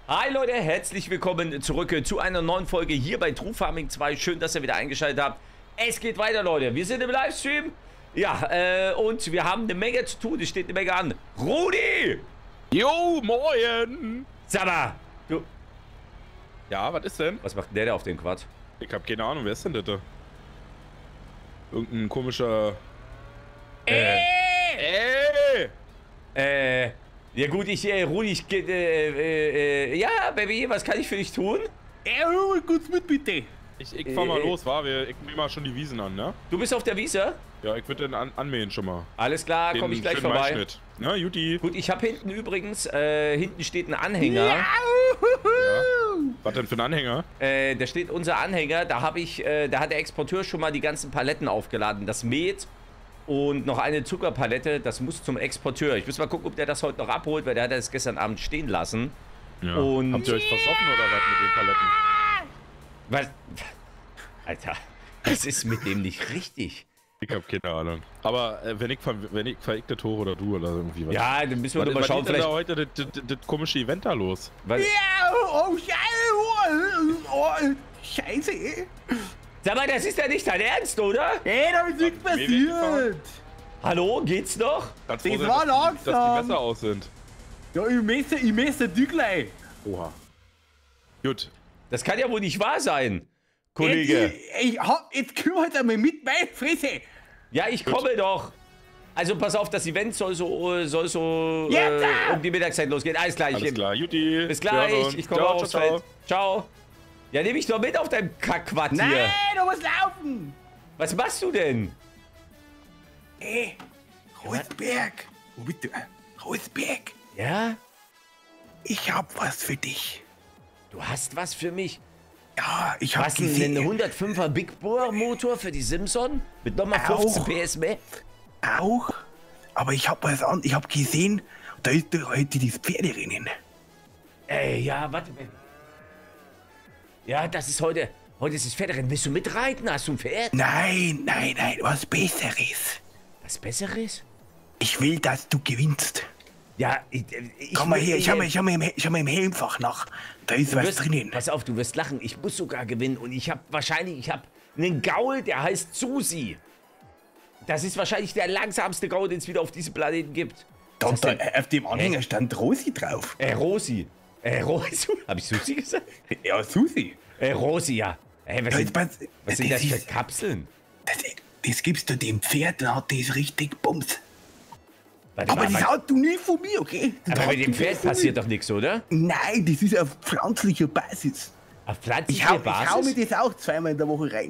Hi Leute, herzlich willkommen zurück zu einer neuen Folge hier bei True Farming 2. Schön, dass ihr wieder eingeschaltet habt. Es geht weiter, Leute. Wir sind im Livestream. Ja, und wir haben eine Menge zu tun. Es steht eine Menge an. Rudi! Jo, moin! Sag mal, du... Ja, was ist denn? Was macht denn der da auf dem Quad? Ich hab keine Ahnung, wer ist denn das da? Irgendein komischer... Ja gut, Rudi, ja, Baby, was kann ich für dich tun? Kurz mit, bitte. Ich fahr mal los, wa? Ich nehme mal schon die Wiesen an, ne? Du bist auf der Wiese? Ja, ich würde den anmähen schon mal. Alles klar, komme ich gleich vorbei. Maischnitt. Na, Juti. Gut, ich habe hinten übrigens, hinten steht ein Anhänger. Ja. Was denn für ein Anhänger? Da steht unser Anhänger, da hat der Exporteur schon mal die ganzen Paletten aufgeladen. Das Met und noch eine Zuckerpalette, das muss zum Exporteur. Ich muss mal gucken, ob der das heute noch abholt, weil der hat das gestern Abend stehen lassen. Ja. Und habt ihr euch versoffen oder was mit den Paletten? Was? Alter, was ist mit dem nicht richtig? Ich hab keine Ahnung. Aber wenn ich veräckte Tore oder du oder irgendwie was. Ja, dann müssen wir doch mal was schauen, ist denn vielleicht... da heute das komische Event da los? Was? Ja, Scheiße. Sag mal, das ist ja nicht dein Ernst, oder? Ey, da ist nichts passiert. Hallo, geht's noch? Ganz Das froh sein, war dass die langsam. besser aus sind. Ja, ich messe Düglein. Oha. Gut. Das kann ja wohl nicht wahr sein, Kollege. Jetzt komm halt einmal mit, meine Fresse. Ja, ich komme doch. Also pass auf, das Event soll so um die Mittagszeit losgehen. Alles klar, Alles klar, Juti. bis gleich. Ich komme Ciao, aufs ciao, Feld. Ciao. Ja, nehme ich doch mit auf deinem Kackquad hier. Nein, du musst laufen. Was machst du denn? Ey, Rosberg. Wo bist du? Rosberg, Ja? ich hab was für dich. Du hast was für mich? Ja, ich hab Was denn, gesehen. einen 105er Big Bore Motor für die Simson? Mit nochmal 15 PS mehr? Auch, aber ich hab was an. Ich hab gesehen, da ist doch heute das Pferderennen. Ey, ja, warte. Ja, das ist heute. Heute ist das Pferderennen. Willst du mitreiten? Hast du ein Pferd? Nein, was Besseres. Was Besseres? Ich will, dass du gewinnst. Ja, Komm mal her, schau mal im Helmfach nach. Da ist was drinnen. Pass auf, du wirst lachen. Ich muss sogar gewinnen. Und ich habe einen Gaul, der heißt Susi. Das ist wahrscheinlich der langsamste Gaul, den es wieder auf diesem Planeten gibt. Da, auf dem Anhänger stand Rosi drauf. Rosi. Rosi? Hab ich Susi gesagt? Ja, Susi. Rosi, ja. Hey, was sind das für ist, Kapseln? das gibst du dem Pferd, dann hat das richtig Bums. Warte Aber mal, das hast du nie von mir, okay? Das aber hast mit dem du nie Pferd von passiert mir. doch nichts, oder? Nein, das ist auf pflanzlicher Basis. Auf Ich pflanzlicher hau Basis? mir das auch zweimal in der Woche rein.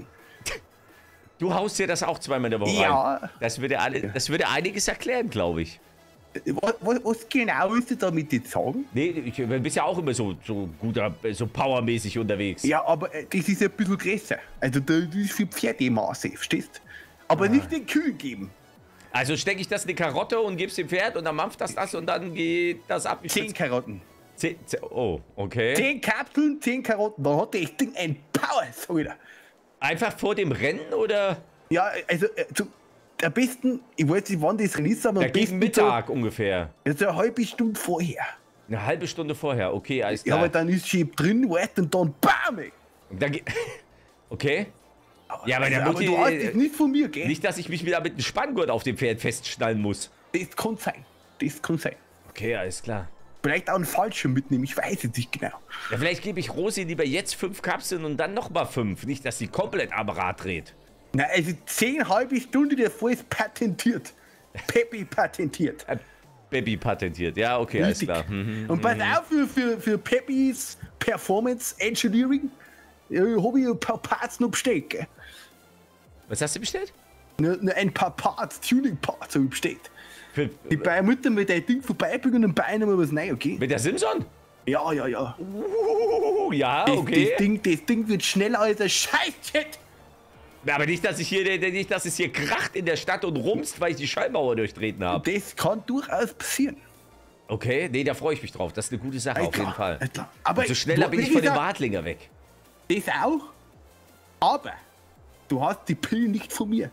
Du haust dir das auch zweimal in der Woche Ja. rein. Das würde einiges erklären, glaube ich. Was genau willst du damit jetzt sagen? Nee, du bist ja auch immer so powermäßig unterwegs. Ja, aber das ist ein bisschen größer. Also das ist für Pferdemaße, verstehst? Aber nicht den Kühen geben. Also stecke ich das in die Karotte und gebe es dem Pferd und dann mampft das und dann geht das ab. 10 Karotten. Oh, okay. 10 Kapseln, 10 Karotten. Da hat das Ding ein Power, sag ich dir. Einfach vor dem Rennen oder? Ja, also am besten, ich weiß nicht, wann das Rennen ist, aber Ja, am gegen besten Mittag ungefähr. so eine halbe Stunde vorher. Eine halbe Stunde vorher, okay, alles Ja, klar. aber dann ist sie drin, weit und dann BAM! Und dann okay. Ja, aber also, der aber Mutti, du hast das nicht von mir, gell? nicht, dass ich mich wieder mit einem Spanngurt auf dem Pferd festschnallen muss. Das kann sein. Das kann sein. Okay, alles klar. Vielleicht auch einen falschen mitnehmen, ich weiß es nicht genau. Ja, vielleicht gebe ich Rosi lieber jetzt 5 Kapseln und dann nochmal 5. Nicht, dass sie komplett am Rad dreht. Na, also 10 halbe Stunde davor ist patentiert. Peppi patentiert. Baby patentiert. Ja, okay, alles Richtig. klar. Und pass auf, für Peppis Performance Engineering habe ich ein paar Parts noch bestellt, gell? Was hast du bestellt? Nur ein paar Parts, Tuning-Parts habe ich bestellt. Für, Die bei Mutter mit dein Ding vorbeibringen und bei einem was rein, okay? mit der Simson? Ja. Ja, Das, okay. das Ding wird schneller als ein Scheiß-Jet. Aber nicht, dass es hier kracht in der Stadt und rumst, weil ich die Schallmauer durchtreten habe. Das kann durchaus passieren. Okay, nee, da freue ich mich drauf. Das ist eine gute Sache, auf jeden Fall. Alter. Aber Und so schneller du- bin ich wie von dem gesagt, Wadlinger weg. Das auch. Aber du hast die Pillen nicht von mir.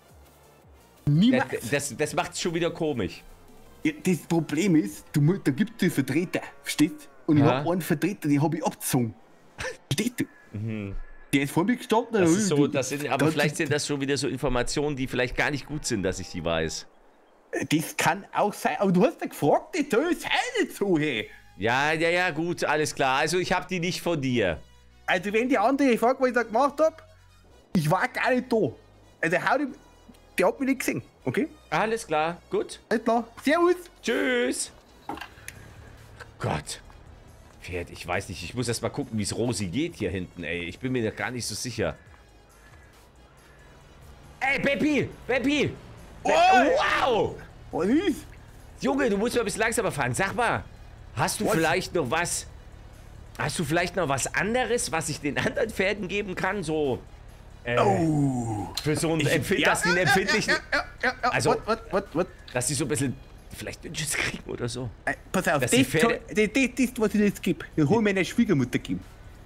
Niemals. Das macht's schon wieder komisch. Ja, das Problem ist, da gibt es Vertreter, verstehst? und ich Ja. habe einen Vertreter, den habe ich abgezogen. Steht du? Der ist vor mir gestanden. Das ist so, aber vielleicht sind das schon wieder so Informationen, die vielleicht gar nicht gut sind, dass ich die weiß. Das kann auch sein, aber du hast ja gefragt, das ist nicht so, hey. Ja, gut, alles klar. Also ich habe die nicht von dir. Also wenn die andere fragt, was ich da gemacht habe, ich war gar nicht da. Also der hat mich nicht gesehen, okay? Alles klar, gut. Alles klar. Servus. Tschüss. Gott. Pferd, ich weiß nicht, ich muss erst mal gucken, wie es Rosi geht hier hinten, ey. Ich bin mir da gar nicht so sicher. Ey, Beppi! Beppi! Oh. Wow! Was ist? Junge, du musst mal ein bisschen langsamer fahren. Sag mal, hast du vielleicht noch was... Hast du vielleicht noch was anderes, was ich den anderen Pferden geben kann? So... für so einen dass die einen empfindlichen... Also, was? dass die so ein bisschen... Vielleicht Dünnschiss kriegen oder so. Pass auf, Dass das, die Pferde- das, was ich dir jetzt gebe, das hol ich meiner Schwiegermutter geben.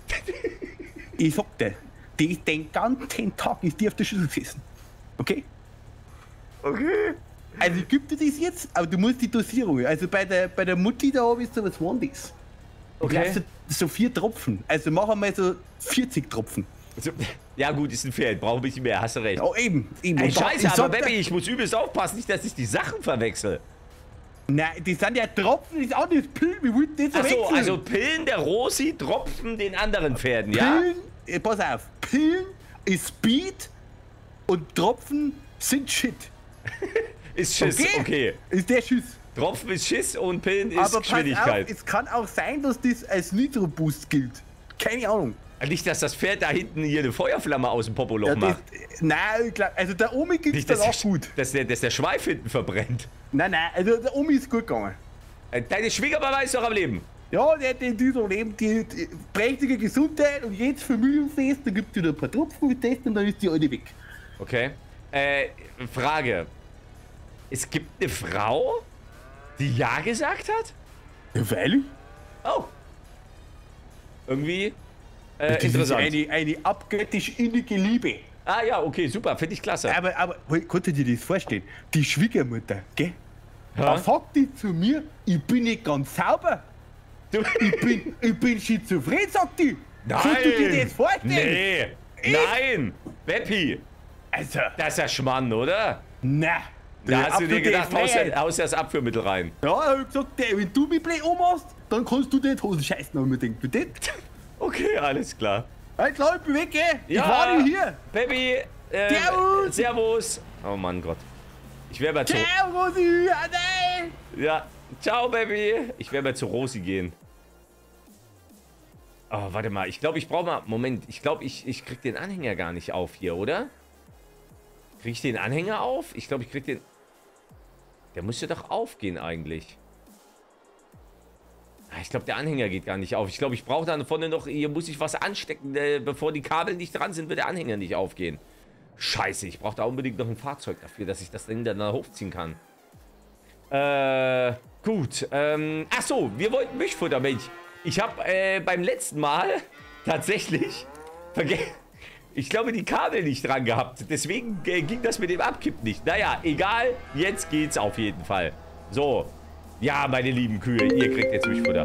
Ich sag dir, die ist den ganzen Tag ist die auf der Schüssel gesessen. Okay? Okay. Also ich gebe dir das jetzt, aber du musst die Dosierung. Also bei der Mutti da habe ich so was Wandiges. Okay. So 4 Tropfen. Also machen wir so 40 Tropfen. Also, ja gut, ist ein Pferd, brauche ein bisschen mehr, hast du recht. Ja, eben. Ey, Und da- scheiße, ich aber sag dir- Baby, ich muss übelst aufpassen, nicht, dass ich die Sachen verwechsel. Nein, die sind ja Tropfen, das ist auch nicht Pillen, wir wollten nicht Achso, verwechseln. also Pillen der Rosi tropfen den anderen Pferden, ja? Pillen, pass auf, Pillen ist Speed und Tropfen sind Shit. Ist Schiss, okay. Ist der Schiss. Tropfen ist Schiss und Pillen ist Aber pass Geschwindigkeit. auf, es kann auch sein, dass das als Nitro-Boost gilt. Keine Ahnung. Nicht, dass das Pferd da hinten hier eine Feuerflamme aus dem Popoloch Ja, macht. Nein, ich glaub, also der Omi geht's Nicht, dann dass, auch gut. dass der Schweif hinten verbrennt. Nein, also der Omi ist gut gegangen. Deine Schwiegermama ist doch am Leben. Ja, der hat in diesem Leben die prächtige Gesundheit und jetzt Familienfest, da gibt es wieder ein paar Tropfen mit Test und dann ist die alte weg. Okay. Frage. Es gibt eine Frau, die Ja gesagt hat? Ja, weil? Oh. Irgendwie Das ist interessant. eine abgöttisch innige Liebe. Ah ja, okay, super, finde ich klasse. Aber kannst du dir das vorstellen? Die Schwiegermutter, gell? Ja? Da sagt die zu mir, ich bin nicht ganz sauber. Du, Ich bin schizophren, sagt die. nein! Kannst du dir das vorstellen? Nee! Nein! Beppi! Also, Das ist ja Schmarrn, oder? na. Da hast du dir gedacht, Freiheit. haust das Abführmittel rein. Ja, ich hab gesagt, wenn du mich blöd anmachst, dann kannst du dir die Hosen scheißen, haben wir gedacht. Bitte? Okay, alles klar. Halt klar, ich bin weg, gell? Ich Ja. war nicht hier. Baby, Servus. Servus. Oh Mann Gott. Ich wäre mal zu... Ciao, Rosi. Ade. Ja, ciao, Baby. Ich werde mal zu Rosi gehen. Oh, warte mal. Ich glaube, ich brauche mal... Moment, ich glaube, ich krieg den Anhänger gar nicht auf hier, oder? Krieg ich den Anhänger auf? Ich glaube, ich krieg den... Der muss ja doch aufgehen eigentlich. Ah, ich glaube, der Anhänger geht gar nicht auf. Ich glaube, ich brauche da vorne noch... Hier muss ich was anstecken. Bevor die Kabel nicht dran sind, wird der Anhänger nicht aufgehen. Scheiße, ich brauche da unbedingt noch ein Fahrzeug dafür, dass ich das Ding dann da hochziehen kann. Gut. Ach so, wir wollten Mischfutter, Mensch. Ich habe beim letzten Mal tatsächlich vergessen... Ich glaube, die Kabel nicht dran gehabt. Deswegen ging das mit dem Abkipp nicht. Naja, egal. Jetzt geht's auf jeden Fall. So. Ja, meine lieben Kühe, ihr kriegt jetzt Mischfutter.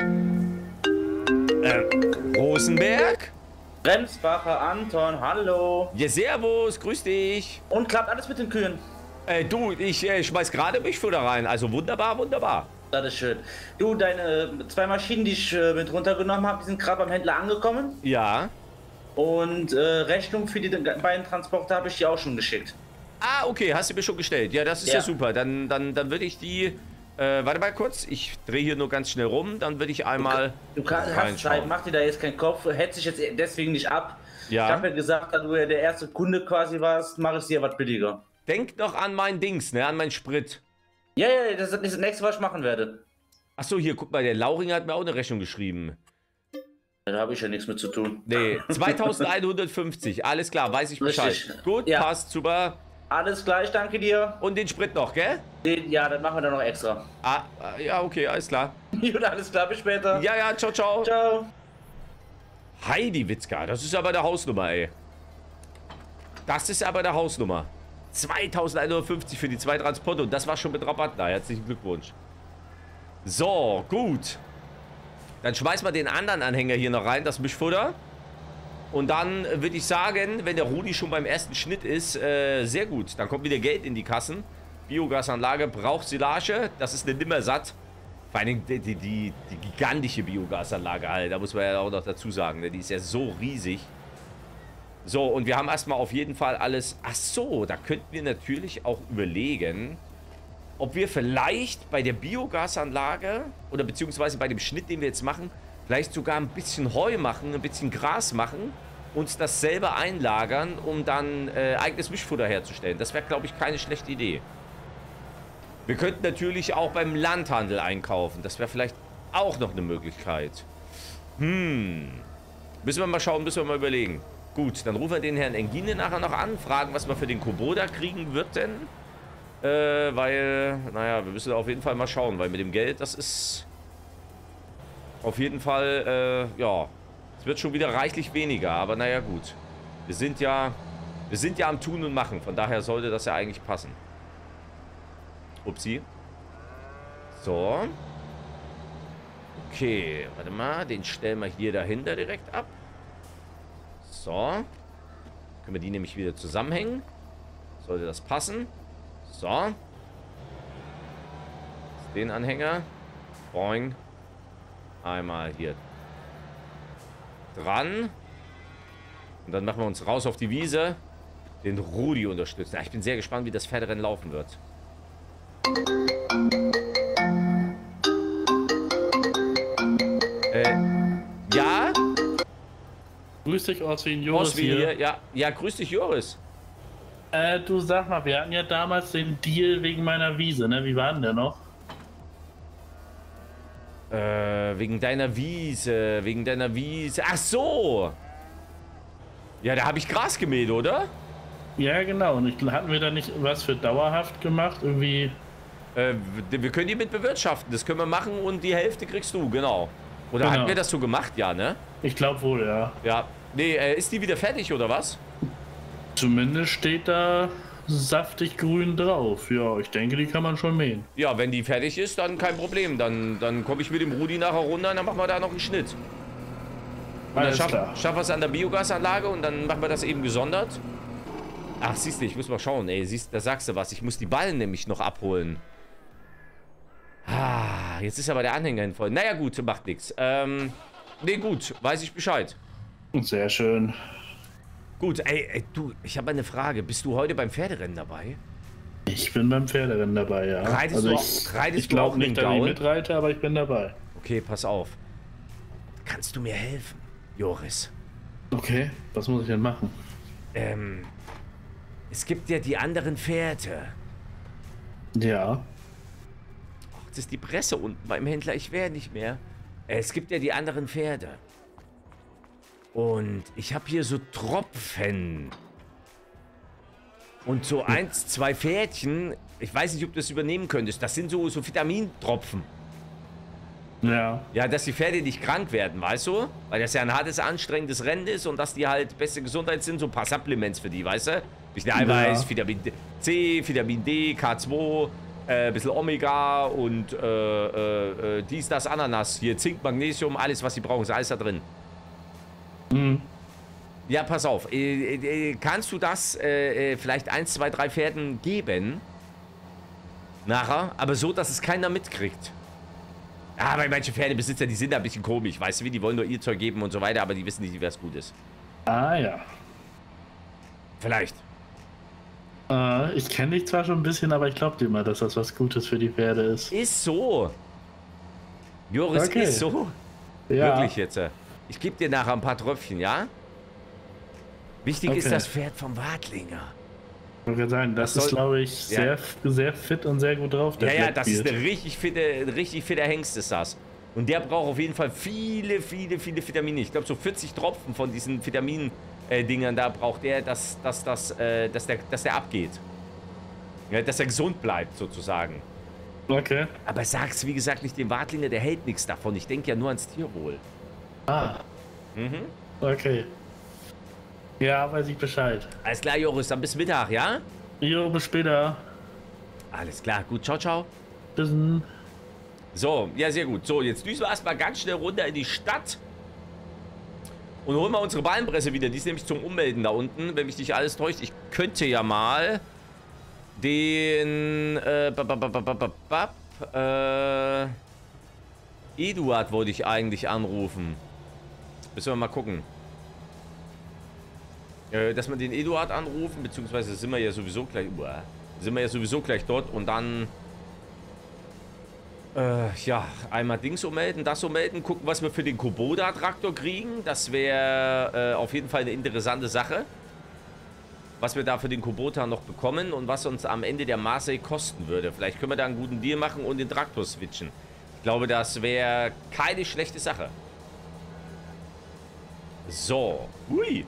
Rosenberg? Bremsbacher Anton, hallo. Ja, servus, grüß dich. Und klappt alles mit den Kühen? Du, ich schmeiß gerade Mischfutter rein. Also wunderbar, wunderbar. Das ist schön. Du, deine 2 Maschinen, die ich mit runtergenommen habe, die sind gerade beim Händler angekommen. Ja. Und Rechnung für die beiden Transporte habe ich dir auch schon geschickt. Ah, okay, hast du mir schon gestellt. Ja, das ist ja, Ja. super. Dann würde ich die... warte mal kurz. Ich drehe hier nur ganz schnell rum. Dann würde ich einmal... Du hast reinschauen. Zeit, mach dir da jetzt keinen Kopf, hetz dich jetzt deswegen nicht ab. Ja. Ich habe ja gesagt, da du ja der erste Kunde quasi warst, mache ich dir was billiger. Denk noch an mein Dings, ne? An mein Sprit. Ja, das ist das nächste, was ich machen werde. Achso, hier, guck mal, der Lauringer hat mir auch eine Rechnung geschrieben. Da habe ich ja nichts mit zu tun. Nee, 2150. Alles klar, weiß ich Bescheid. Richtig. Gut, Ja. passt, super. Alles gleich, danke dir. Und den Sprit noch, gell? Ja, das machen wir dann noch extra. Ja, okay, alles klar. Gut, alles klar, bis später. Ja, ciao, ciao. Ciao. Heidi Witzka, das ist aber der Hausnummer, ey. Das ist aber der Hausnummer. 2150 für die 2 Transporte und das war schon mit Rabatt da. Herzlichen Glückwunsch. So, gut. Dann schmeißen wir den anderen Anhänger hier noch rein, das Mischfutter. Und dann würde ich sagen, wenn der Rudi schon beim ersten Schnitt ist, sehr gut. Dann kommt wieder Geld in die Kassen. Biogasanlage braucht Silage. Das ist eine Nimmersatt. Vor allem die gigantische Biogasanlage, Alter. Da muss man ja auch noch dazu sagen. Ne? Die ist ja so riesig. So, und wir haben erstmal auf jeden Fall alles... Ach so, da könnten wir natürlich auch überlegen, ob wir vielleicht bei der Biogasanlage oder beziehungsweise bei dem Schnitt, den wir jetzt machen, vielleicht sogar ein bisschen Heu machen, ein bisschen Gras machen, uns das selber einlagern, um dann eigenes Mischfutter herzustellen. Das wäre, glaube ich, keine schlechte Idee. Wir könnten natürlich auch beim Landhandel einkaufen. Das wäre vielleicht auch noch eine Möglichkeit. Müssen wir mal schauen, müssen wir mal überlegen. Gut, dann rufen wir den Herrn Engine nachher noch an, fragen, was wir für den Kubota kriegen wird denn. Weil, naja, wir müssen auf jeden Fall mal schauen, weil mit dem Geld, das ist auf jeden Fall, ja, es wird schon wieder reichlich weniger, aber naja, gut. Wir sind ja am Tun und Machen, von daher sollte das ja eigentlich passen. Upsi. So. Okay, warte mal, den stellen wir hier dahinter direkt ab. So. Können wir die nämlich wieder zusammenhängen. Sollte das passen. So. Den Anhänger. Boing. Einmal hier dran. Und dann machen wir uns raus auf die Wiese. Den Rudi unterstützen. Ja, ich bin sehr gespannt, wie das Pferderennen laufen wird. Ja? Grüß dich, Oswin, Joris hier. Ja, grüß dich, Joris. Du, sag mal, wir hatten ja damals den Deal wegen meiner Wiese, ne? Wie war denn der noch? Wegen deiner Wiese. Ach so! Ja, da habe ich Gras gemäht, oder? Ja, genau. Und hatten wir da nicht was für dauerhaft gemacht? Irgendwie... wir können die mit bewirtschaften. Das können wir machen und die Hälfte kriegst du, genau. Oder hatten wir das so gemacht? Ja, ne? Ich glaube wohl, ja. Ja. Nee, ist die wieder fertig, oder was? Zumindest steht da saftig grün drauf. Ja, ich denke, die kann man schon mähen. Ja, wenn die fertig ist, dann kein Problem. Dann komme ich mit dem Rudi nachher runter und dann machen wir da noch einen Schnitt. Und dann schaffen wir es an der Biogasanlage und dann machen wir das eben gesondert. Ach, siehst du, ich muss mal schauen, ey. Siehst, da sagst du was. Ich muss die Ballen nämlich noch abholen. Ah, jetzt ist aber der Anhänger hin voll. Naja, gut, macht nichts. Nee, gut, weiß ich Bescheid. Sehr schön. Gut, ey, du, ich habe eine Frage. Bist du heute beim Pferderennen dabei? Ich bin beim Pferderennen dabei, ja. Ich glaube nicht, dass ich mitreite, aber ich bin dabei. Okay, pass auf. Kannst du mir helfen, Joris? Okay, was muss ich denn machen? Es gibt ja die anderen Pferde. Ja. Ach, das ist die Presse unten beim Händler. Ich wäre nicht mehr. Es gibt ja die anderen Pferde. Und ich habe hier so Tropfen. Und so 1, 2 Pferdchen. Ich weiß nicht, ob du das übernehmen könntest. Das sind so Vitamintropfen. Ja. Ja, dass die Pferde nicht krank werden, weißt du? Weil das ja ein hartes, anstrengendes Rennen ist und dass die halt beste Gesundheit sind. So ein paar Supplements für die, weißt du? Bisschen Eiweiß, Vitamin C, Vitamin D, K2, bisschen Omega und dies, das, Ananas. Hier Zink, Magnesium, alles, was sie brauchen, ist alles da drin. Mhm. Ja, pass auf. Kannst du das vielleicht 1, 2, 3 Pferden geben? Nachher, aber so, dass es keiner mitkriegt. Ja, weil manche Pferdebesitzer, die sind da ein bisschen komisch, weißt du wie? Die wollen nur ihr Zeug geben und so weiter, aber die wissen nicht, wie es gut ist. Ah, ja. Vielleicht. Ich kenne dich zwar schon ein bisschen, aber ich glaube dir mal, dass das was Gutes für die Pferde ist. Ist so. Joris, okay. Ist so. Ja. Wirklich jetzt. Ich gebe dir nachher ein paar Tröpfchen, ja? Wichtig ist das Pferd vom Wadlinger. Ich würde sagen, das ist, glaube ich, sehr fit und sehr gut drauf. Ja, das ist ein richtig fitter Hengst ist das. Und der braucht auf jeden Fall viele Vitamine. Ich glaube, so 40 Tropfen von diesen Vitamin-Dingern da braucht der, dass der abgeht. Ja, dass er gesund bleibt, sozusagen. Okay. Aber sag's, wie gesagt, nicht dem Wadlinger, der hält nichts davon. Ich denke ja nur ans Tierwohl. Ah. Mhm. Okay. Ja, weiß ich Bescheid. Alles klar, Joris, dann bis Mittag, ja? Jo, bis später. Alles klar, gut, ciao, ciao. Bis dann. So, ja, sehr gut. So, jetzt düsen wir erstmal ganz schnell runter in die Stadt. Und holen wir unsere Ballenpresse wieder. Die ist nämlich zum Ummelden da unten, wenn mich nicht alles täuscht. Ich könnte ja mal den... Eduard wollte ich eigentlich anrufen. Müssen wir mal gucken. Dass wir den Eduard anrufen, beziehungsweise sind wir ja sowieso gleich dort und dann ja, einmal Dings ummelden, das ummelden, gucken, was wir für den Kubota-Traktor kriegen. Das wäre auf jeden Fall eine interessante Sache. Was wir da für den Kubota noch bekommen und was uns am Ende der Marseille kosten würde. Vielleicht können wir da einen guten Deal machen und den Traktor switchen. Ich glaube, das wäre keine schlechte Sache. So. Hui.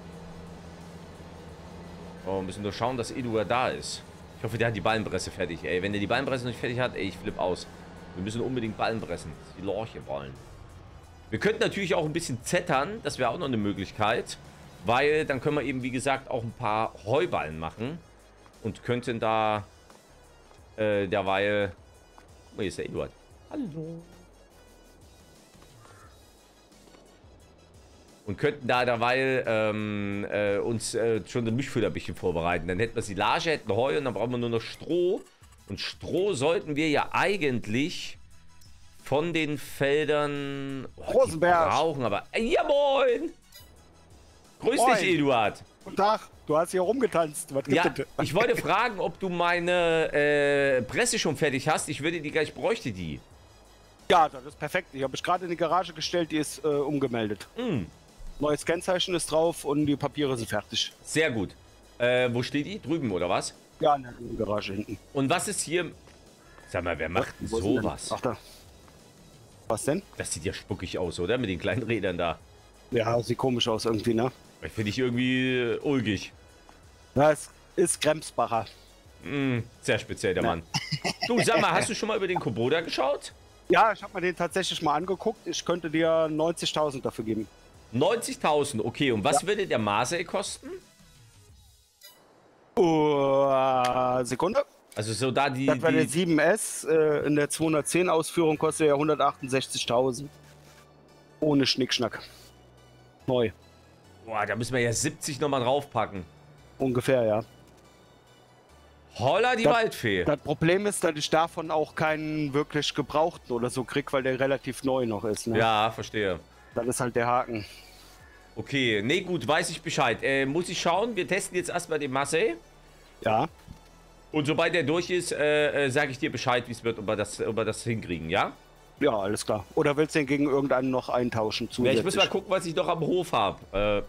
Oh, müssen nur schauen, dass Eduard da ist. Ich hoffe, der hat die Ballenpresse fertig. Ey, wenn der die Ballenpresse nicht fertig hat, ey, ich flippe aus. Wir müssen unbedingt Ballen pressen. Die Lorche ballen. Wir könnten natürlich auch ein bisschen zettern. Das wäre auch noch eine Möglichkeit. Weil dann können wir eben, wie gesagt, auch ein paar Heuballen machen. Und könnten da derweil... Oh, hier ist der Eduard. Hallo. Und könnten da derweil uns schon den Mischfüller ein bisschen vorbereiten. Dann hätten wir Silage, hätten Heu und dann brauchen wir nur noch Stroh. Und Stroh sollten wir ja eigentlich von den Feldern brauchen. Aber ja, moin! Grüß dich, Eduard. Guten Tag, du hast hier rumgetanzt. Was Ja, bitte? ich wollte fragen, ob du meine Presse schon fertig hast. Ich würde die gleich, bräuchte die. Ja, das ist perfekt. Ich habe gerade in die Garage gestellt, die ist umgemeldet. Mm. Neues Kennzeichen ist drauf und die Papiere sind fertig. Sehr gut. Wo steht die? Drüben, oder was? Ja, in der Garage hinten. Und was ist hier... Sag mal, wer macht denn Wo sind sowas? Ach da. Was denn? Das sieht ja spuckig aus, oder? Mit den kleinen Rädern da. Ja, sieht komisch aus irgendwie, ne? Finde ich irgendwie ulgig. Ja, es ist Kremsbacher. Sehr speziell, der Mann. Du, sag mal, hast du schon mal über den Kubota geschaut? Ja, ich habe mir den tatsächlich mal angeguckt. Ich könnte dir 90.000 dafür geben. 90.000, okay. Und was würde der Marseille kosten? Sekunde. Also so da die... Das war der 7S. In der 210 Ausführung kostet er 168.000. Ohne Schnickschnack. Neu. Boah, da müssen wir ja 70 nochmal draufpacken. Ungefähr, ja. Holla die Waldfee. Das Problem ist, dass ich davon auch keinen wirklich gebrauchten oder so krieg, weil der relativ neu noch ist. Ne? Ja, verstehe. Das ist halt der Haken. Okay, nee, gut, weiß ich Bescheid. Muss ich schauen. Wir testen jetzt erstmal den Marseille. Ja. Und sobald der durch ist, sage ich dir Bescheid, wie es wird, ob wir das hinkriegen, ja? Ja, alles klar. Oder willst du den gegen irgendeinen noch eintauschen? Ja, ich muss mal gucken, was ich noch am Hof habe.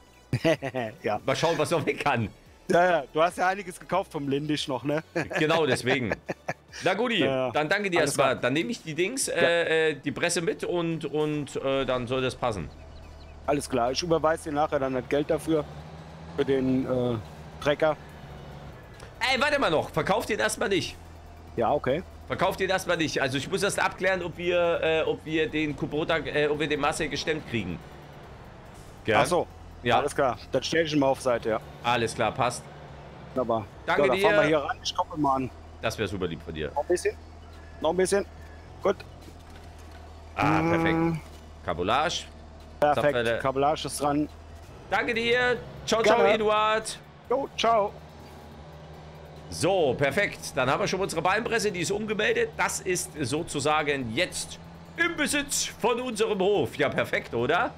Ja. Mal schauen, was noch weg kann. Ja, du hast ja einiges gekauft vom Lindisch noch, ne? Genau, deswegen. Na gut, Ja. dann danke dir Alles erstmal. klar. Dann nehme ich die Dings, die Presse mit und dann soll das passen. Alles klar. Ich überweise dir nachher dann das Geld dafür. Für den Trecker. Ey, warte mal noch. Verkauft den erstmal nicht. Ja, okay. Verkauft den erstmal nicht. Also ich muss erst abklären, ob wir den Kubota, ob wir den Marseille gestemmt kriegen. Ja. Ach so. Ja. Alles klar. Dann stell ich ihn mal auf Seite, ja. Alles klar, passt. Wunderbar. Danke so, dann dir. fahren wir hier ran. Ich koppel mal an. Das wäre super lieb von dir. Noch ein bisschen. Noch ein bisschen. Gut. Ah, perfekt. Kabellage. Zapfwelle. Perfekt. Kabellage ist dran. Danke dir. Ciao, ciao, Gerne. Eduard. Jo, ciao. So, perfekt. Dann haben wir schon unsere Ballenpresse, die ist umgemeldet. Das ist sozusagen jetzt im Besitz von unserem Hof. Ja, perfekt, oder?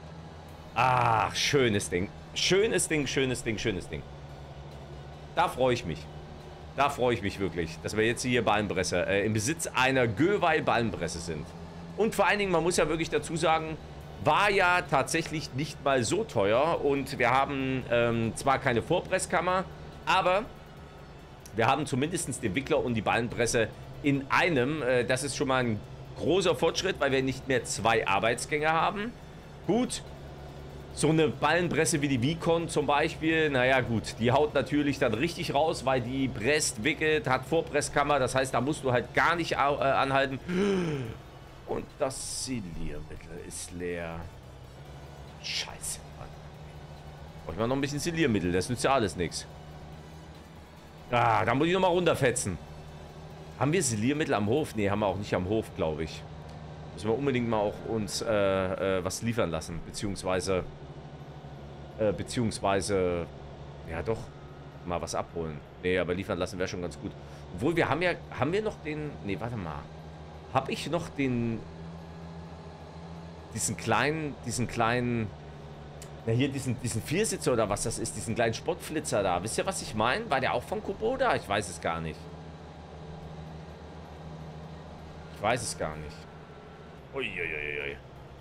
Ach, schönes Ding. Schönes Ding, schönes Ding, schönes Ding. Da freue ich mich. Da freue ich mich wirklich, dass wir jetzt hier Ballenpresse, im Besitz einer Göweil Ballenpresse sind. Und vor allen Dingen, man muss ja wirklich dazu sagen, war ja tatsächlich nicht mal so teuer. Und wir haben zwar keine Vorpresskammer, aber wir haben zumindest den Wickler und die Ballenpresse in einem. Das ist schon mal ein großer Fortschritt, weil wir nicht mehr 2 Arbeitsgänge haben. Gut, so eine Ballenpresse wie die Vicon zum Beispiel, naja gut, die haut natürlich dann richtig raus, weil die presst, wickelt, hat Vorpresskammer. Das heißt, da musst du halt gar nicht anhalten. Und das Siliermittel ist leer. Scheiße, Mann. Brauche ich mal noch ein bisschen Siliermittel, das nützt ja alles nichts. Ah, da muss ich nochmal runterfetzen. Haben wir Siliermittel am Hof? Nee, haben wir auch nicht am Hof, glaube ich. Müssen wir unbedingt mal auch uns was liefern lassen. Beziehungsweise, ja doch, mal was abholen. Nee, aber liefern lassen wäre schon ganz gut. Obwohl, wir haben ja, haben wir noch den, nee, warte mal. Habe ich noch diesen kleinen, na hier, diesen Viersitzer oder was das ist, diesen kleinen Sportflitzer da. Wisst ihr, was ich meine? War der auch von Kubota? Ich weiß es gar nicht. Ich weiß es gar nicht. Uiuiui.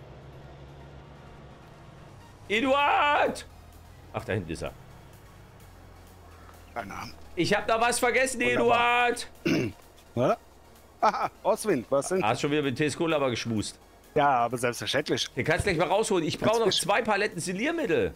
Eduard! Ach, da hinten ist er. Keine Ahnung. Ich hab da was vergessen, Eduard! Was? Aha, Oswin, was denn? Hast schon wieder mit Tescola aber geschmust. Ja, aber selbstverständlich. Den kannst du gleich mal rausholen. Ich brauche noch 2 Paletten Siliermittel.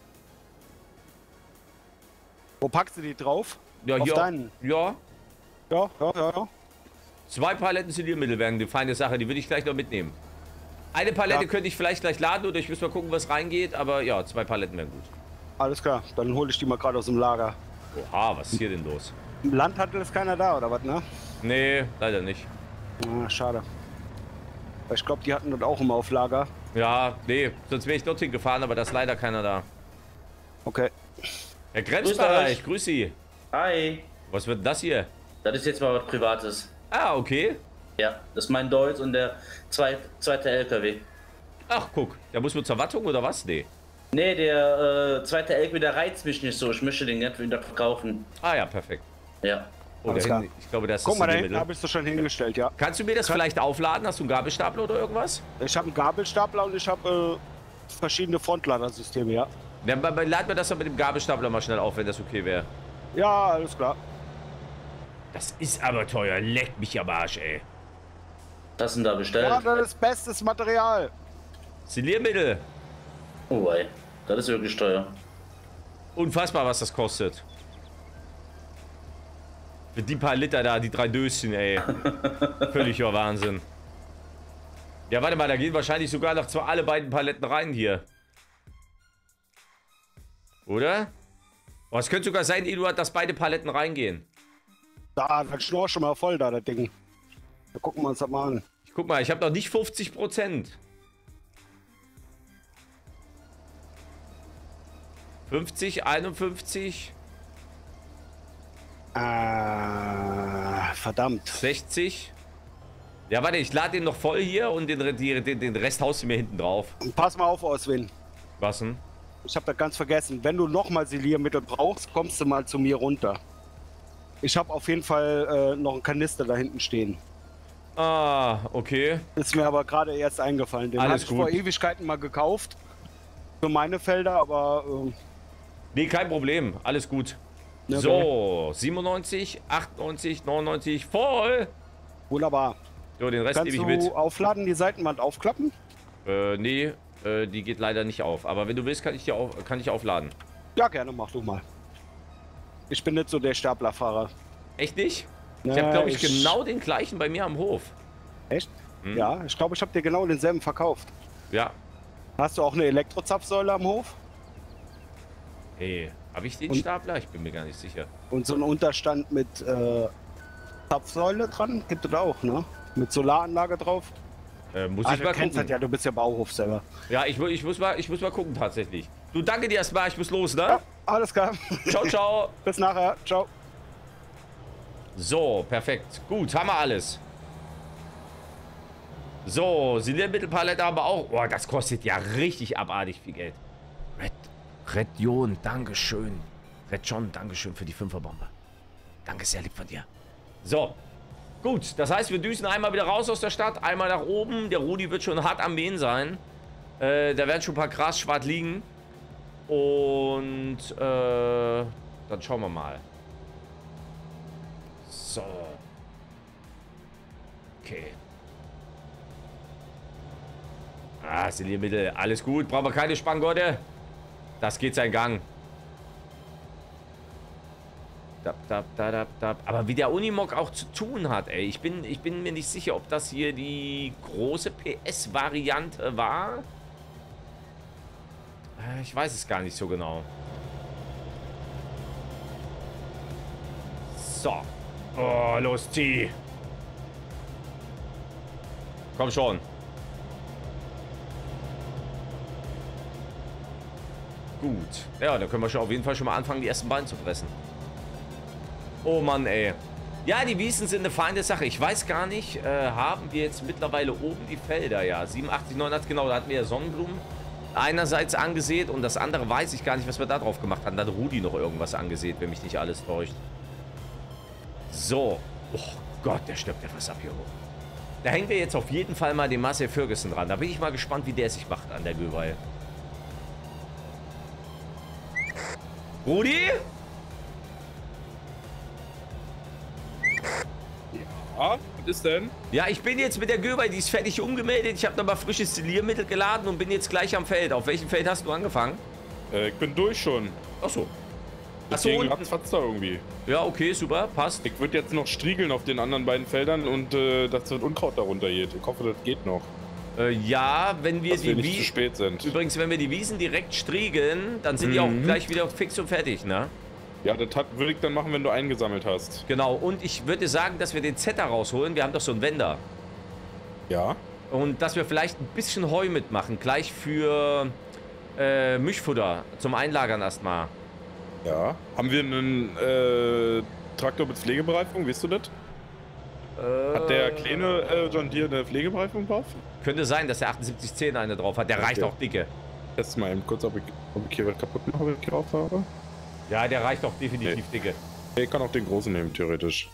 Wo packst du die drauf? Ja, Auf hier. deinen? Ja. Ja. 2 Paletten Siliermittel wären die feine Sache. Die würde ich gleich noch mitnehmen. Eine Palette könnte ich vielleicht gleich laden oder ich muss mal gucken, was reingeht. Aber ja, 2 Paletten wären gut. Alles klar, dann hole ich die mal gerade aus dem Lager. Oha, was ist hier denn los? Im Landhandel ist keiner da, oder was, ne? Nee, leider nicht. Ah, schade. Weil ich glaube, die hatten das auch immer auf Lager. Ja, nee, sonst wäre ich dorthin gefahren, aber da ist leider keiner da. Okay. Herr Grenzbereich, grüß Sie. Hi. Was wird denn das hier? Das ist jetzt mal was Privates. Ah, okay. Ja, das ist mein Deutz und der zweite LKW. Ach, guck, der muss nur zur Wartung oder was? Nee. Nee, der zweite LKW, der reizt mich nicht so. Ich möchte den nicht wieder verkaufen. Ah ja, perfekt. Ja. Oh, Alles da klar. hinten, ich glaube, das ist Guck mal, da das hinten Siliermittel. habe ich es schon hingestellt, ja. Kannst du mir das vielleicht aufladen? Hast du einen Gabelstapler oder irgendwas? Ich habe einen Gabelstapler und ich habe verschiedene Frontladersysteme, ja. Ja, lad mir das doch mit dem Gabelstapler mal schnell auf, wenn das okay wäre. Ja, alles klar. Das ist aber teuer. Leck mich am Arsch, ey. Was ist denn da bestellt? Ja, das ist bestes Material. Siliermittel. Oh, ey. Das ist wirklich teuer. Unfassbar, was das kostet. Für die paar Liter da, die 3 Döschen, ey. Völliger Wahnsinn. Ja, warte mal, da gehen wahrscheinlich sogar noch alle beiden Paletten rein hier. Oder? Oh, es könnte sogar sein, Eduard, dass beide Paletten reingehen. Da, das Schnur schon mal voll da, das Ding. Da gucken wir uns das mal an. Ich guck mal, ich habe noch nicht 50%. 50, 51, Verdammt. 60. Ja, warte, ich lade den noch voll hier und den Rest haust du mir hinten drauf. Pass mal auf, Oswin. Was denn? Ich habe das ganz vergessen. Wenn du nochmal Siliermittel brauchst, kommst du mal zu mir runter. Ich habe auf jeden Fall noch einen Kanister da hinten stehen. Ah, okay. Ist mir aber gerade erst eingefallen. Den habe Alles ich gut. vor Ewigkeiten mal gekauft. Für meine Felder, aber... Nee, kein Problem. Alles gut. Ja, So, 97, 98, 99, voll. wunderbar. So, den Rest Kannst nehme ich du mit. aufladen, die Seitenwand aufklappen? Nee, die geht leider nicht auf. Aber wenn du willst, kann ich aufladen. Ja, gerne, mach du mal. Ich bin nicht so der Staplerfahrer. Echt nicht? Ich Nee, habe, glaube ich, genau den gleichen bei mir am Hof. Echt? Hm. Ja, ich glaube, ich habe dir genau denselben verkauft. Ja. Hast du auch eine Elektrozapfsäule am Hof? Hey, habe ich den Und- Stapler? Ich bin mir gar nicht sicher. Und so einen Unterstand mit Zapfsäule dran? Gibt es auch, ne? Mit Solaranlage drauf? Muss Ah, ich du mal kennst das gucken. ja, du bist ja Bauhof selber. Ja, ich muss mal gucken tatsächlich. Du, danke dir erstmal. Ich muss los, ne? Ja, alles klar. Ciao, ciao. Bis nachher. Ciao. So, perfekt. Gut, haben wir alles. So, Siliermittelpalette haben wir auch. Oh, das kostet ja richtig abartig viel Geld. Red John, Dankeschön. Red John, Dankeschön für die 5er-Bombe. Danke, sehr lieb von dir. So, gut. Das heißt, wir düsen einmal wieder raus aus der Stadt, einmal nach oben. Der Rudi wird schon hart am Mähen sein. Da werden schon ein paar Grasschwart liegen. Und dann schauen wir mal. So. Okay. Ah, Siliermittel. Alles gut. Brauchen wir keine Spangotte. Das geht seinen Gang. Aber wie der Unimog auch zu tun hat, ey. Ich bin mir nicht sicher, ob das hier die große PS-Variante war. Ich weiß es gar nicht so genau. So. Oh, los, zieh. Komm schon. Gut. Ja, da können wir schon auf jeden Fall schon mal anfangen, die ersten Ballen zu fressen. Oh Mann, ey. Ja, die Wiesen sind eine feine Sache. Ich weiß gar nicht, haben wir jetzt mittlerweile oben die Felder, ja. 87, 89, genau, da hatten wir ja Sonnenblumen einerseits angesät und das andere weiß ich gar nicht, was wir da drauf gemacht haben. Da hat Rudi noch irgendwas angesät, wenn mich nicht alles täuscht. So. Oh Gott, der stirbt ja fast ab hier hoch. Da hängen wir jetzt auf jeden Fall mal den Marcel Ferguson dran. Da bin ich mal gespannt, wie der sich macht an der Göweih. Rudi? Ah, was ist denn? Ja, ich bin jetzt mit der Göweih, die ist fertig umgemeldet. Ich habe nochmal frisches Siliermittel geladen und bin jetzt gleich am Feld. Auf welchem Feld hast du angefangen? Ich bin durch schon. Achso. Deswegen Achso. ratzfatz da irgendwie. Ja, okay, super, passt. Ich würde jetzt noch striegeln auf den anderen beiden Feldern und dass das Unkraut darunter geht. Ich hoffe, das geht noch. Ja, wenn wir Dass wir die nicht zu spät sind. Übrigens, wenn wir die Wiesen direkt striegeln, dann sind die auch gleich wieder fix und fertig, ne? Ja, das würde ich dann machen, wenn du eingesammelt hast. Genau, und ich würde sagen, dass wir den Zetter rausholen. Wir haben doch so einen Wender. Ja. Und dass wir vielleicht ein bisschen Heu mitmachen, gleich für Mischfutter zum Einlagern erstmal. Ja. Haben wir einen Traktor mit Pflegebereifung, weißt du das? Hat der kleine John Deere eine Pflegebereifung drauf? Könnte sein, dass der 7810 eine drauf hat. Der reicht auch dicke. Test mal eben kurz, ob ich hier was kaputt mache, wenn ich drauf habe. Ja, der reicht auch definitiv dicke. Ich kann auch den großen nehmen, theoretisch.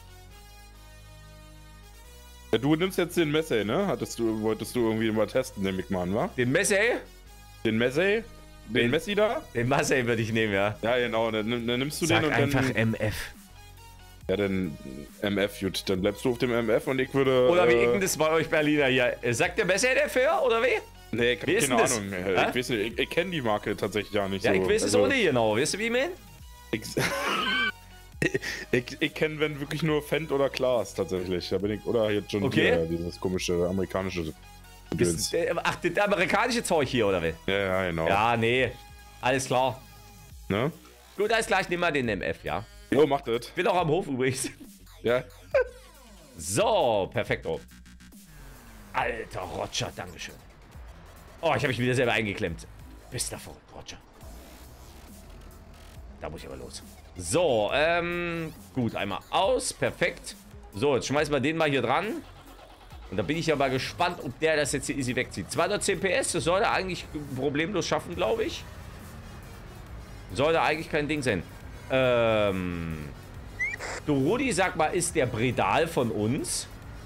Ja, du nimmst jetzt den Messey, ne? Wolltest du irgendwie mal testen, nehme ich mal an, wa? Den Messey? Den Messey? Den Messi da? Den Messey würde ich nehmen, ja. Ja, genau. Dann nimmst du Sag den und einfach dann... MF. Ja, dann MF, gut. Dann bleibst du auf dem MF und ich würde... Oder wie ist das bei euch Berliner hier? Sagt der Messey dafür, oder wie? Nee, ich Wie ist hab keine denn das? Ahnung. Ich weiß nicht, ich kenne die Marke tatsächlich gar nicht Ja, so. ich weiß es auch nicht genau. Weißt du, wie ich mein? Ich kenne, wenn wirklich nur Fendt oder Klaas tatsächlich. Da bin ich... Oder hier John Okay. Deere, dieses komische amerikanische... Gedöns. Ach, das amerikanische Zeug hier, oder wie? Ja, genau. Ja, nee. Alles klar. Ne? Gut, alles klar, ich nehme mal den MF, ja. Jo, macht das. Bin auch am Hof übrigens. Ja. So, perfekto. Alter Roger, dankeschön. Oh, ich habe mich wieder selber eingeklemmt. Bist da verrückt, Roger. Da muss ich aber los. So, gut, einmal aus, perfekt. So, jetzt schmeißen wir den mal hier dran. Und da bin ich ja mal gespannt, ob der das jetzt hier easy wegzieht. 210 PS, das sollte eigentlich problemlos schaffen, glaube ich. Sollte eigentlich kein Ding sein. Du, Rudi, sag mal, ist der Bredal von uns?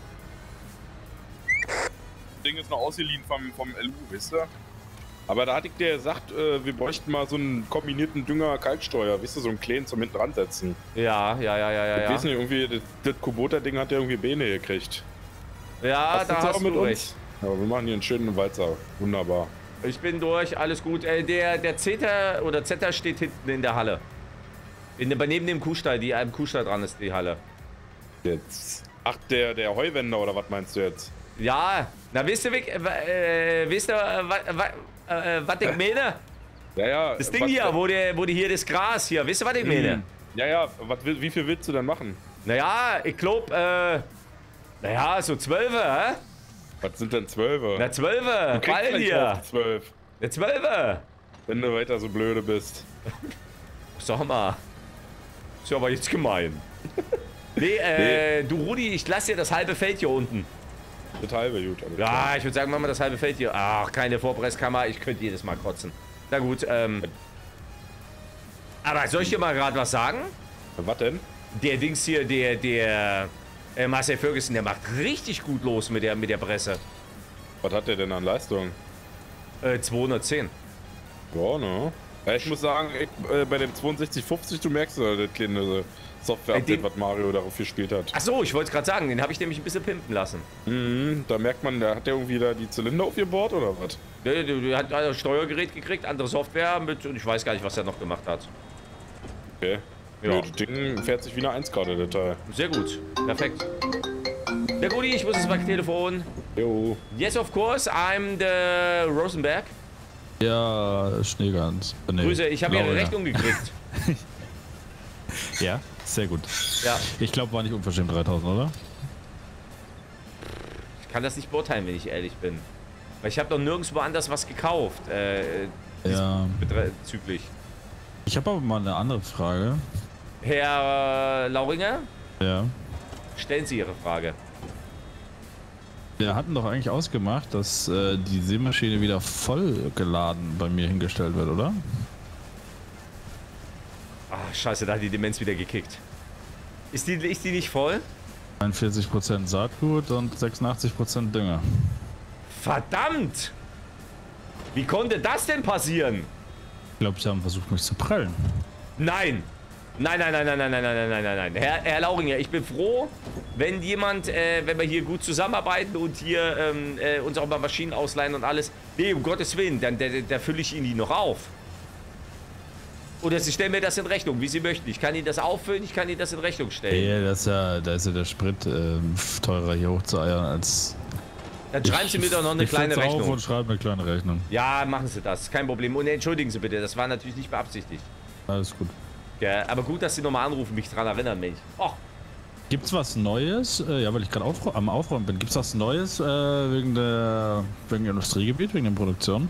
Das Ding ist noch ausgeliehen vom LU, wisst ihr? Aber da hatte ich dir gesagt, wir bräuchten mal so einen kombinierten Dünger-Kalksteuer, wisst ihr, so einen kleinen zum hinten ransetzen. Ja. Ich weiß nicht, irgendwie, das Kubota-Ding hat ja irgendwie Beine gekriegt. Ja, da hast du recht. Ja, aber wir machen hier einen schönen Walzer. Wunderbar. Ich bin durch, alles gut. Der Zeter oder Zetter steht hinten in der Halle. Neben dem Kuhstall, die am Kuhstall dran ist, die Halle. Jetzt. Ach, der Heuwender oder was meinst du jetzt? Ja, na wisst ihr, was ich meine? Ja. Das Ding hier, wo die hier das Gras hier, wisst ihr, was ich meine? Ja, wie viel willst du denn machen? Naja, ich glaube, naja, so 12, hä? Was sind denn 12? Na 12, Ball hier. 12. Na 12. Wenn du weiter so blöde bist. Sag mal. Ist ja aber jetzt gemein. Nee, du Rudi, ich lasse dir das halbe Feld hier unten. Das halbe, gut. Ja, ich würde sagen, machen wir das halbe Feld hier. Ach, keine Vorpresskammer, ich könnte jedes Mal kotzen. Na gut, aber soll ich dir mal gerade was sagen? Was denn? Der Dings hier, der Marcel Ferguson, der macht richtig gut los mit der Presse. Was hat der denn an Leistung? 210. Ja, ne? Ja, ich muss sagen, bei dem 6250, du merkst ja das kleine Software-Update, was Mario darauf gespielt hat. Ach so, ich wollte es gerade sagen, den habe ich nämlich ein bisschen pimpen lassen. Mhm, da merkt man, da hat der irgendwie da die Zylinder aufgebaut oder was? Der hat ein Steuergerät gekriegt, andere Software mit, und ich weiß gar nicht, was er noch gemacht hat. Okay. Ja. Das Ding fährt sich wie eine 1 gerade, der Teil. Sehr gut, perfekt. Ja gut, ich muss jetzt mal Telefon. Jo. Yes, of course, I'm the Rosenberg. Ja, Schneegans. Nee, Grüße, ich habe Ihre Laura. Rechnung gekriegt. Ja, sehr gut. Ja. Ich glaube, war nicht unverschämt 3000, oder? kann das nicht beurteilen, wenn ich ehrlich bin. Weil ich habe doch nirgendwo anders was gekauft. Ja. Bezüglich. Ich habe aber mal eine andere Frage. Herr Lauringer, Ja. stellen Sie Ihre Frage. Wir hatten doch eigentlich ausgemacht, dass die Sämaschine wieder voll geladen bei mir hingestellt wird, oder? Ach, scheiße, da hat die Demenz wieder gekickt. Ist die nicht voll? 41% Saatgut und 86% Dünger. Verdammt! Wie konnte das denn passieren? Ich glaube, sie haben versucht, mich zu prellen. Nein! Nein, nein, nein, nein, nein, nein, nein, nein, nein, nein. Herr Lauringer, ich bin froh, wenn jemand, wenn wir hier gut zusammenarbeiten und hier uns auch mal Maschinen ausleihen und alles. Nee, um Gottes Willen, dann da fülle ich Ihnen die noch auf. Oder Sie stellen mir das in Rechnung, wie Sie möchten. Ich kann Ihnen das auffüllen, ich kann Ihnen das in Rechnung stellen. Ja, da ist ja der Sprit teurer hier hochzueiern als... Dann schreiben Sie mir doch noch eine kleine auf Rechnung. und schreiben eine kleine Rechnung. Ja, machen Sie das, kein Problem. Und entschuldigen Sie bitte, das war natürlich nicht beabsichtigt. Alles gut. Ja, aber gut, dass Sie nochmal anrufen, mich dran erinnern, Mensch. Och, Gibt's was Neues? Ja, weil ich gerade am Aufräumen bin. Gibt's was Neues wegen dem Industriegebiet, wegen der Produktion?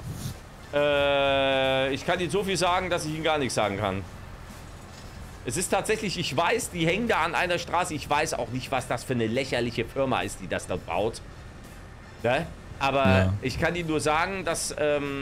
ich kann Ihnen so viel sagen, dass ich Ihnen gar nichts sagen kann. Es ist tatsächlich, ich weiß, die hängen da an einer Straße. Ich weiß auch nicht, was das für eine lächerliche Firma ist, die das dort baut. Ne? Aber Ja. ich kann Ihnen nur sagen, dass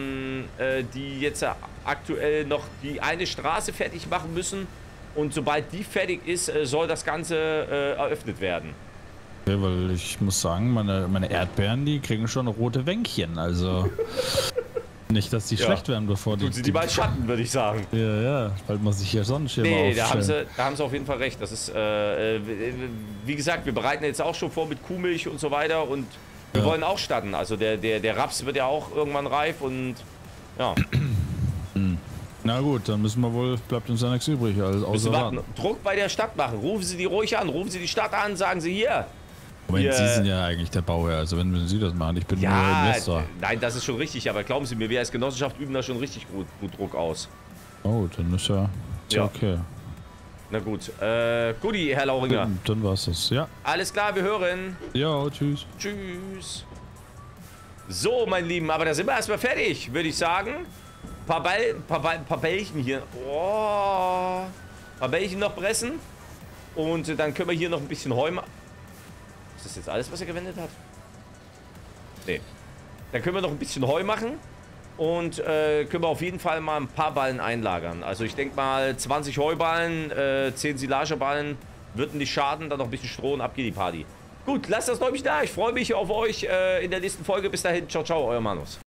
die jetzt aktuell noch die eine Straße fertig machen müssen. Und sobald die fertig ist, soll das Ganze eröffnet werden. Ja, weil ich muss sagen, meine Erdbeeren, die kriegen schon rote Wänkchen. Also nicht, dass die Ja. schlecht werden, bevor Tun Sie die mal in Schatten, würde ich sagen. Ja, weil man sich hier Sonnenschirme Nee, da aufstellen. haben sie auf jeden Fall recht. Das ist, wie gesagt, wir bereiten jetzt auch schon vor mit Kuhmilch und so weiter und wir Ja. wollen auch starten. Also der Raps wird ja auch irgendwann reif und ja. Na gut, dann bleibt uns ja nichts übrig, als Müssen außer warten. warten. Druck bei der Stadt machen. Rufen Sie die ruhig an. Rufen Sie die Stadt an, sagen Sie hier. Moment, wir- Sie sind ja eigentlich der Bauherr, also wenn Sie das machen, ich bin nur Ja, Investor. nein, das ist schon richtig. Aber glauben Sie mir, wir als Genossenschaft üben da schon richtig gut Druck aus. Oh, dann ist ja Ja. okay. Na gut. Guti, Herr Lauringer. Dann war's das, ja. Alles klar, wir hören. Ja, tschüss. Tschüss. So, mein Lieben, aber da sind wir erstmal fertig, würde ich sagen. Paar Bällchen hier. Oh. Paar Bällchen noch pressen. Und dann können wir hier noch ein bisschen Heu machen. Ist das jetzt alles, was er gewendet hat? Nee. Dann können wir noch ein bisschen Heu machen. Und können wir auf jeden Fall mal ein paar Ballen einlagern. Also ich denke mal 20 Heuballen, 10 Silageballen würden nicht schaden. Dann noch ein bisschen Stroh und ab geht die Party. Gut, lasst das Däumchen da. Ich freue mich auf euch in der nächsten Folge. Bis dahin. Ciao, ciao, euer Manus.